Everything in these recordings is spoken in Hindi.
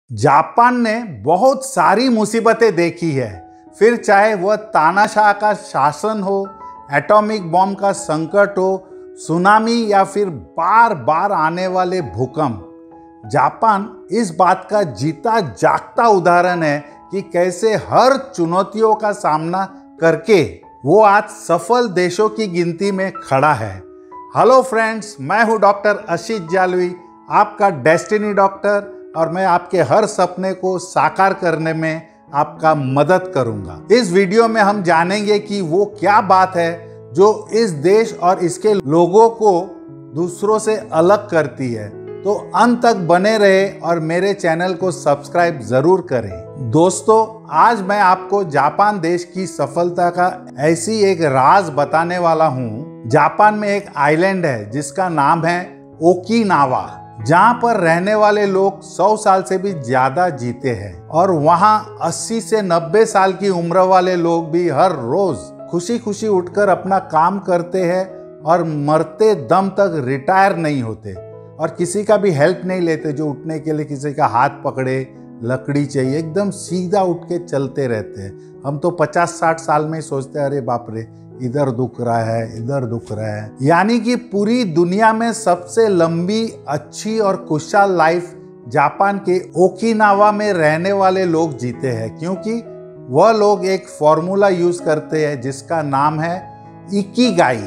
जापान ने बहुत सारी मुसीबतें देखी है, फिर चाहे वह तानाशाह का शासन हो, एटॉमिक बॉम्ब का संकट हो, सुनामी या फिर बार बार आने वाले भूकंप। जापान इस बात का जीता जागता उदाहरण है कि कैसे हर चुनौतियों का सामना करके वो आज सफल देशों की गिनती में खड़ा है। हेलो फ्रेंड्स, मैं हूं डॉक्टर आशीष जालवी, आपका डेस्टिनी डॉक्टर, और मैं आपके हर सपने को साकार करने में आपका मदद करूंगा। इस वीडियो में हम जानेंगे कि वो क्या बात है जो इस देश और इसके लोगों को दूसरों से अलग करती है। तो अंत तक बने रहे और मेरे चैनल को सब्सक्राइब जरूर करें। दोस्तों, आज मैं आपको जापान देश की सफलता का ऐसी एक राज बताने वाला हूँ। जापान में एक आइलैंड है जिसका नाम है ओकिनावा, जहाँ पर रहने वाले लोग 100 साल से भी ज्यादा जीते हैं और वहाँ 80 से 90 साल की उम्र वाले लोग भी हर रोज खुशी खुशी उठकर अपना काम करते हैं और मरते दम तक रिटायर नहीं होते और किसी का भी हेल्प नहीं लेते। जो उठने के लिए किसी का हाथ पकड़े, लकड़ी चाहिए, एकदम सीधा उठ के चलते रहते हैं। हम तो 50-60 साल में ही सोचते हैं अरे बाप रे, इधर दुख रहा है, इधर दुख रहा है। यानी कि पूरी दुनिया में सबसे लंबी, अच्छी और खुशहाल लाइफ जापान के ओकिनावा में रहने वाले लोग जीते हैं, क्योंकि वह लोग एक फॉर्मूला यूज करते हैं जिसका नाम है इकिगाई,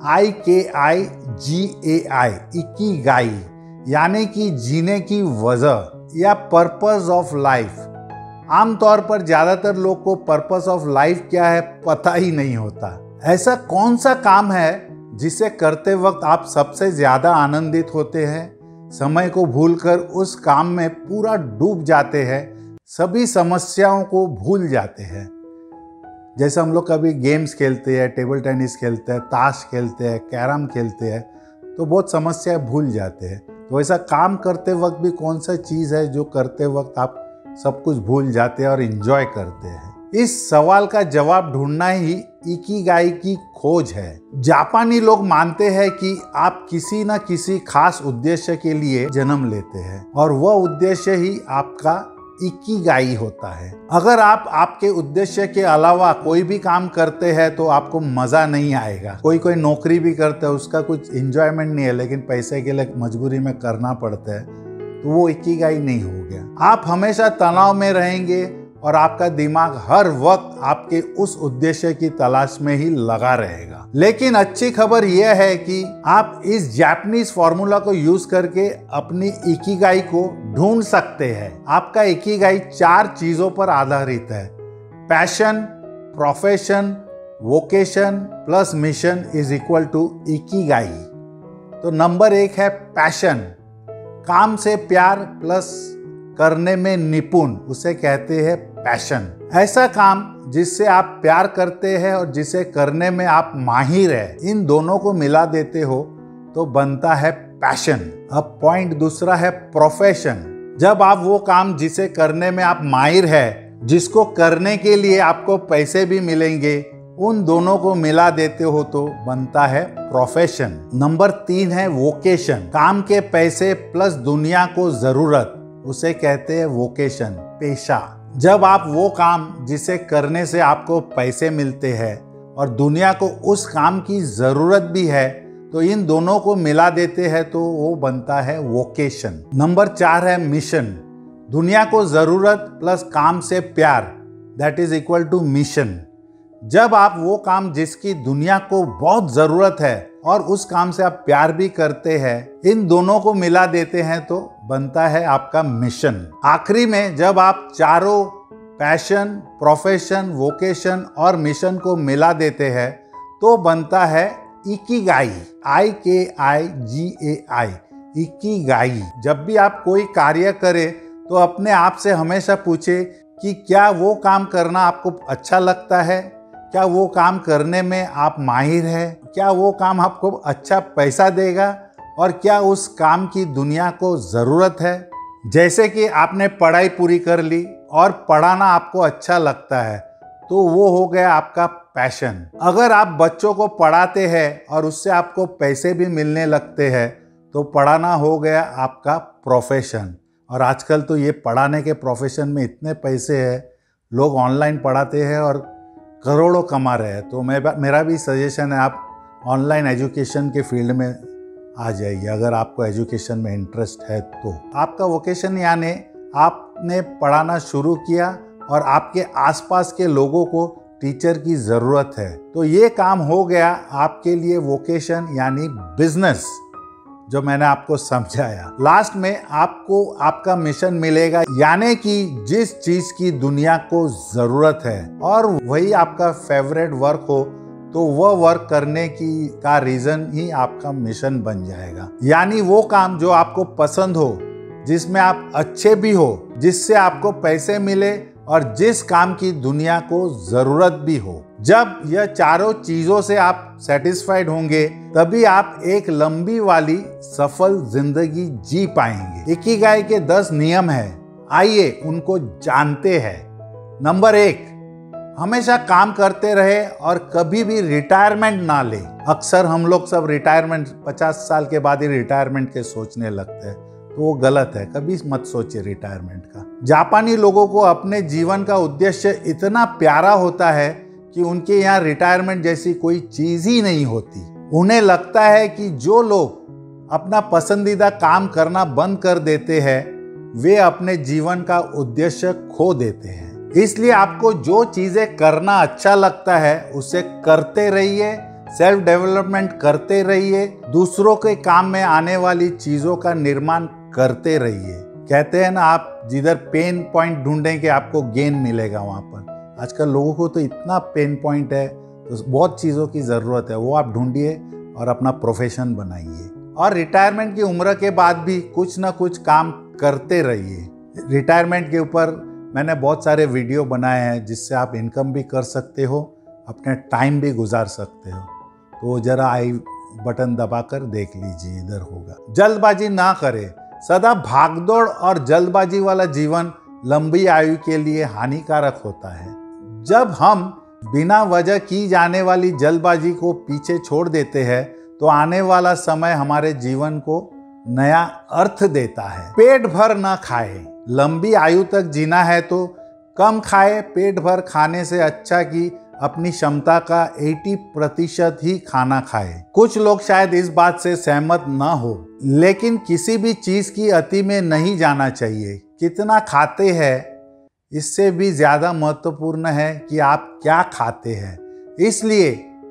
IKIGAI, इकिगाई, यानी कि जीने की वजह या पर्पस ऑफ लाइफ। आमतौर पर ज्यादातर लोग को पर्पस ऑफ लाइफ क्या है पता ही नहीं होता। ऐसा कौन सा काम है जिसे करते वक्त आप सबसे ज्यादा आनंदित होते हैं, समय को भूलकर उस काम में पूरा डूब जाते हैं, सभी समस्याओं को भूल जाते हैं। जैसे हम लोग कभी गेम्स खेलते हैं, टेबल टेनिस खेलते हैं, ताश खेलते हैं, कैरम खेलते हैं, तो बहुत समस्याएं भूल जाते हैं। तो ऐसा काम करते वक्त भी कौन सा चीज़ है जो करते वक्त आप सब कुछ भूल जाते हैं और एंजॉय करते हैं? इस सवाल का जवाब ढूंढना ही इकिगाई की खोज है। जापानी लोग मानते हैं कि आप किसी न किसी खास उद्देश्य के लिए जन्म लेते हैं और वह उद्देश्य ही आपका इकिगाई होता है। अगर आप आपके उद्देश्य के अलावा कोई भी काम करते हैं तो आपको मजा नहीं आएगा। कोई नौकरी भी करता है, उसका कुछ एंजॉयमेंट नहीं है, लेकिन पैसे के लिए मजबूरी में करना पड़ता है, तो वो इकिगाई नहीं हो गया। आप हमेशा तनाव में रहेंगे और आपका दिमाग हर वक्त आपके उस उद्देश्य की तलाश में ही लगा रहेगा। लेकिन अच्छी खबर यह है कि आप इस जापानीज फॉर्मूला को यूज करके अपनी इकिगाई को ढूंढ सकते हैं। आपका इकिगाई 4 चीजों पर आधारित है: passion, profession, vocation plus mission is equal to ikigai. तो नंबर 1 है पैशन, काम से प्यार प्लस करने में निपुण, उसे कहते हैं पैशन। ऐसा काम जिससे आप प्यार करते हैं और जिसे करने में आप माहिर है, इन दोनों को मिला देते हो तो बनता है पैशन। अब पॉइंट दूसरा है प्रोफेशन। जब आप वो काम जिसे करने में आप माहिर है, जिसको करने के लिए आपको पैसे भी मिलेंगे, उन दोनों को मिला देते हो तो बनता है प्रोफेशन। नंबर 3 है वोकेशन, काम के पैसे प्लस दुनिया को जरूरत, उसे कहते हैं वोकेशन, पेशा। जब आप वो काम जिसे करने से आपको पैसे मिलते हैं और दुनिया को उस काम की जरूरत भी है, तो इन दोनों को मिला देते हैं तो वो बनता है वोकेशन। नंबर 4 है मिशन, दुनिया को जरूरत प्लस काम से प्यार, that is equal to mission. जब आप वो काम जिसकी दुनिया को बहुत जरूरत है और उस काम से आप प्यार भी करते हैं, इन दोनों को मिला देते हैं तो बनता है आपका मिशन। आखिरी में जब आप चारों पैशन, प्रोफेशन, वोकेशन और मिशन को मिला देते हैं तो बनता है इकिगाई, IKIGAI, इकिगाई। जब भी आप कोई कार्य करें तो अपने आप से हमेशा पूछे कि क्या वो काम करना आपको अच्छा लगता है, क्या वो काम करने में आप माहिर हैं, क्या वो काम आपको अच्छा पैसा देगा और क्या उस काम की दुनिया को ज़रूरत है। जैसे कि आपने पढ़ाई पूरी कर ली और पढ़ाना आपको अच्छा लगता है, तो वो हो गया आपका पैशन। अगर आप बच्चों को पढ़ाते हैं और उससे आपको पैसे भी मिलने लगते हैं तो पढ़ाना हो गया आपका प्रोफेशन। और आजकल तो ये पढ़ाने के प्रोफेशन में इतने पैसे हैं, लोग ऑनलाइन पढ़ाते हैं और करोड़ों कमा रहे हैं। तो मेरा भी सजेशन है आप ऑनलाइन एजुकेशन के फील्ड में आ जाइए अगर आपको एजुकेशन में इंटरेस्ट है तो। आपका वोकेशन यानी आपने पढ़ाना शुरू किया और आपके आसपास के लोगों को टीचर की ज़रूरत है, तो ये काम हो गया आपके लिए वोकेशन यानी बिजनेस, जो मैंने आपको समझाया। लास्ट में आपको आपका मिशन मिलेगा, यानी कि जिस चीज़ की दुनिया को ज़रूरत है और वही आपका फेवरेट वर्क हो तो वह वर्क करने की का रीज़न ही आपका मिशन बन जाएगा। यानी वो काम जो आपको पसंद हो, जिसमें आप अच्छे भी हो, जिससे आपको पैसे मिले और जिस काम की दुनिया को ज़रूरत भी हो। जब यह चारों चीज़ों से आप सेटिस्फाइड होंगे तभी आप एक लंबी वाली सफल जिंदगी जी पाएंगे। इकिगाई के 10 नियम हैं, आइए उनको जानते हैं। नंबर 1, हमेशा काम करते रहे और कभी भी रिटायरमेंट ना ले। अक्सर हम लोग सब रिटायरमेंट 50 साल के बाद ही रिटायरमेंट के सोचने लगते हैं, तो वो गलत है। कभी मत सोचिए रिटायरमेंट का। जापानी लोगों को अपने जीवन का उद्देश्य इतना प्यारा होता है कि उनके यहाँ रिटायरमेंट जैसी कोई चीज ही नहीं होती। उन्हें लगता है कि जो लोग अपना पसंदीदा काम करना बंद कर देते हैं वे अपने जीवन का उद्देश्य खो देते हैं। इसलिए आपको जो चीजें करना अच्छा लगता है उसे करते रहिए, सेल्फ डेवलपमेंट करते रहिए, दूसरों के काम में आने वाली चीजों का निर्माण करते रहिए। कहते हैं ना, आप जिधर पेन पॉइंट ढूंढेंगे आपको गेन मिलेगा वहां पर। आजकल लोगों को तो इतना पेन पॉइंट है, तो बहुत चीज़ों की ज़रूरत है, वो आप ढूंढिए और अपना प्रोफेशन बनाइए। और रिटायरमेंट की उम्र के बाद भी कुछ ना कुछ काम करते रहिए। रिटायरमेंट के ऊपर मैंने बहुत सारे वीडियो बनाए हैं जिससे आप इनकम भी कर सकते हो, अपने टाइम भी गुजार सकते हो। तो जरा आई बटन दबाकर देख लीजिए, इधर होगा। जल्दबाजी ना करें। सदा भागदौड़ और जल्दबाजी वाला जीवन लंबी आयु के लिए हानिकारक होता है। जब हम बिना वजह की जाने वाली जल्दबाजी को पीछे छोड़ देते हैं तो आने वाला समय हमारे जीवन को नया अर्थ देता है। पेट भर ना खाए। लंबी आयु तक जीना है तो कम खाए। पेट भर खाने से अच्छा कि अपनी क्षमता का 80% ही खाना खाए। कुछ लोग शायद इस बात से सहमत ना हो, लेकिन किसी भी चीज की अति में नहीं जाना चाहिए। कितना खाते हैं इससे भी ज्यादा महत्वपूर्ण है कि आप क्या खाते हैं। इसलिए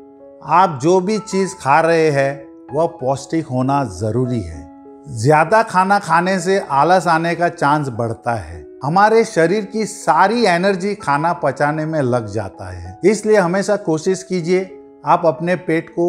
आप जो भी चीज खा रहे हैं वह पौष्टिक होना जरूरी है। ज्यादा खाना खाने से आलस आने का चांस बढ़ता है। हमारे शरीर की सारी एनर्जी खाना पचाने में लग जाता है। इसलिए हमेशा कोशिश कीजिए आप अपने पेट को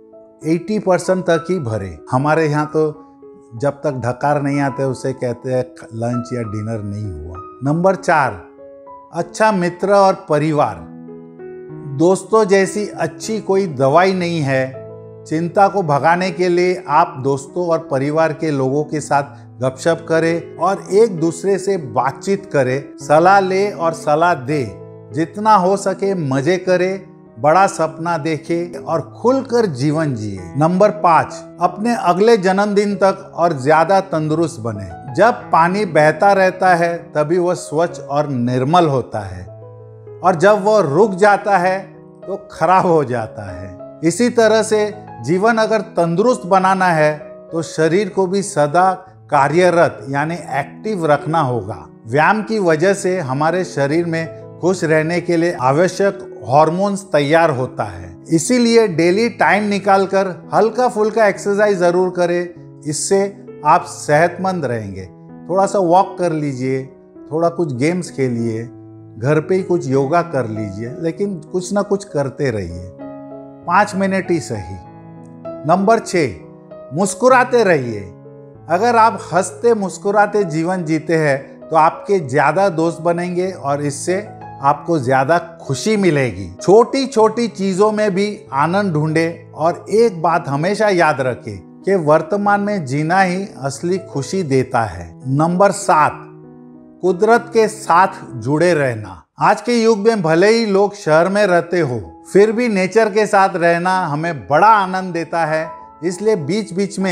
80% तक ही भरें। हमारे यहाँ तो जब तक ढकार नहीं आते उसे कहते हैं लंच या डिनर नहीं हुआ। नंबर 4, अच्छा मित्र और परिवार। दोस्तों जैसी अच्छी कोई दवाई नहीं है। चिंता को भगाने के लिए आप दोस्तों और परिवार के लोगों के साथ गपशप करें और एक दूसरे से बातचीत करें, सलाह ले और सलाह दे। जितना हो सके मजे करें, बड़ा सपना देखें और खुलकर जीवन जिए। नंबर 5, अपने अगले जन्मदिन तक और ज्यादा तंदुरुस्त बने। जब पानी बहता रहता है तभी वह स्वच्छ और निर्मल होता है, और जब वह रुक जाता है तो खराब हो जाता है। इसी तरह से जीवन अगर तंदुरुस्त बनाना है तो शरीर को भी सदा कार्यरत यानी एक्टिव रखना होगा। व्यायाम की वजह से हमारे शरीर में खुश रहने के लिए आवश्यक हार्मोन्स तैयार होता है। इसीलिए डेली टाइम निकालकर हल्का फुल्का एक्सरसाइज जरूर करें। इससे आप सेहतमंद रहेंगे। थोड़ा सा वॉक कर लीजिए, थोड़ा कुछ गेम्स खेलिए, घर पे ही कुछ योगा कर लीजिए, लेकिन कुछ ना कुछ करते रहिए, 5 मिनट ही सही। नंबर 6, मुस्कुराते रहिए। अगर आप हंसते मुस्कुराते जीवन जीते हैं तो आपके ज्यादा दोस्त बनेंगे और इससे आपको ज्यादा खुशी मिलेगी। छोटी छोटी चीजों में भी आनंद ढूंढे और एक बात हमेशा याद रखें कि वर्तमान में जीना ही असली खुशी देता है। नंबर 7, कुदरत के साथ जुड़े रहना। आज के युग में भले ही लोग शहर में रहते हो, फिर भी नेचर के साथ रहना हमें बड़ा आनंद देता है। इसलिए बीच बीच में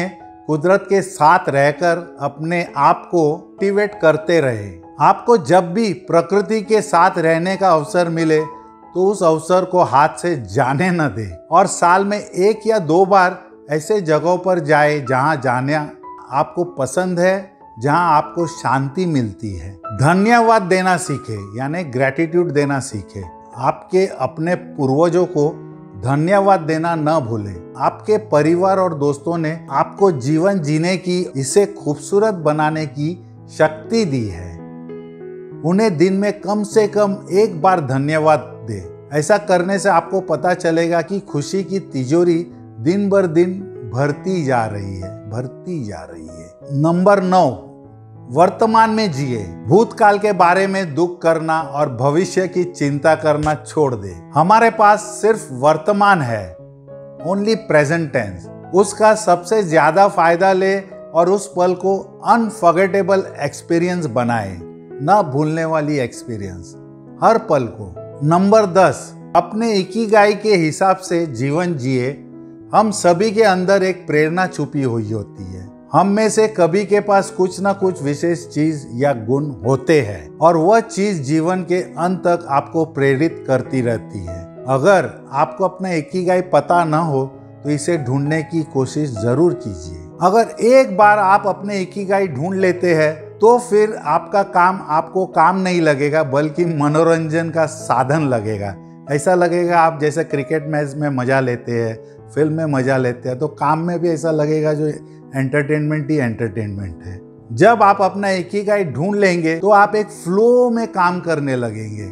कुदरत के साथ रहकर अपने आप को मोटिवेट करते रहे। आपको जब भी प्रकृति के साथ रहने का अवसर मिले तो उस अवसर को हाथ से जाने न दे और साल में 1 या 2 बार ऐसे जगहों पर जाए जहां जाना आपको पसंद है, जहां आपको शांति मिलती है। धन्यवाद देना सीखे, यानी ग्रेटिट्यूड देना सीखे। आपके अपने पूर्वजों को धन्यवाद देना न भूलें। आपके परिवार और दोस्तों ने आपको जीवन जीने की, इसे खूबसूरत बनाने की शक्ति दी है। उन्हें दिन में कम से कम 1 बार धन्यवाद दे। ऐसा करने से आपको पता चलेगा कि खुशी की तिजोरी दिन बर दिन भरती जा रही है। नंबर 9, वर्तमान में जिए। भूतकाल के बारे में दुख करना और भविष्य की चिंता करना छोड़ दे। हमारे पास सिर्फ वर्तमान है, ओनली प्रेजेंट टेंस। उसका सबसे ज्यादा फायदा ले और उस पल को अनफॉरगेटेबल एक्सपीरियंस बनाए, ना भूलने वाली एक्सपीरियंस, हर पल को। नंबर 10, अपने इकिगाई के हिसाब से जीवन जिए। हम सभी के अंदर एक प्रेरणा छुपी हुई होती है। हम में से कभी के पास कुछ ना कुछ विशेष चीज या गुण होते हैं और वह चीज जीवन के अंत तक आपको प्रेरित करती रहती है। अगर आपको अपना इकिगाई पता न हो तो इसे ढूंढने की कोशिश जरूर कीजिए। अगर एक बार आप अपने इकिगाई ढूंढ लेते हैं तो फिर आपका काम आपको काम नहीं लगेगा, बल्कि मनोरंजन का साधन लगेगा। ऐसा लगेगा आप जैसे क्रिकेट मैच में मजा लेते हैं, फिल्म में मजा लेते हैं, तो काम में भी ऐसा लगेगा जो एंटरटेनमेंट ही एंटरटेनमेंट है। जब आप अपना इकिगाई ढूंढ लेंगे तो आप एक फ्लो में काम करने लगेंगे।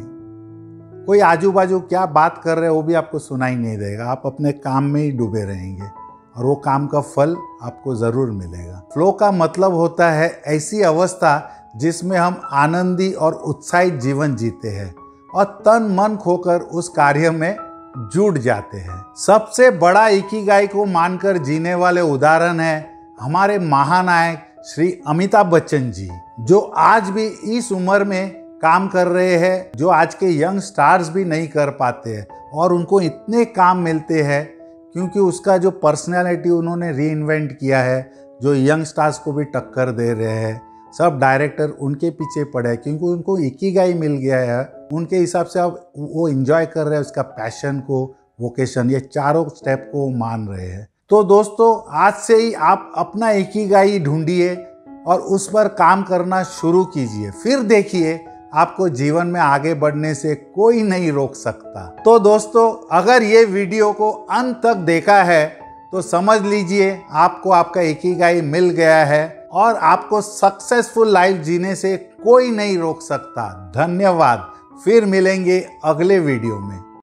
कोई आजू बाजू क्या बात कर रहे हैं वो भी आपको सुनाई नहीं देगा। आप अपने काम में ही डूबे रहेंगे और वो काम का फल आपको जरूर मिलेगा। फ्लो का मतलब होता है ऐसी अवस्था जिसमें हम आनंदी और उत्साहित जीवन जीते हैं और तन मन खोकर उस कार्य में जुट जाते हैं। सबसे बड़ा इकिगाई को मानकर जीने वाले उदाहरण है हमारे महानायक श्री अमिताभ बच्चन जी, जो आज भी इस उम्र में काम कर रहे हैं, जो आज के यंग स्टार्स भी नहीं कर पाते हैं। और उनको इतने काम मिलते हैं क्योंकि उसका जो पर्सनैलिटी उन्होंने रीइन्वेंट किया है, जो यंग स्टार्स को भी टक्कर दे रहे हैं। सब डायरेक्टर उनके पीछे पड़े हैं क्योंकि उनको इकिगाई मिल गया है। उनके हिसाब से अब वो एंजॉय कर रहे हैं उसका पैशन को, वोकेशन, ये चारों स्टेप को मान रहे हैं। तो दोस्तों, आज से ही आप अपना इकिगाई ढूंढिए और उस पर काम करना शुरू कीजिए। फिर देखिए आपको जीवन में आगे बढ़ने से कोई नहीं रोक सकता। तो दोस्तों, अगर ये वीडियो को अंत तक देखा है तो समझ लीजिए आपको आपका इकिगाई मिल गया है और आपको सक्सेसफुल लाइफ जीने से कोई नहीं रोक सकता। धन्यवाद। फिर मिलेंगे अगले वीडियो में।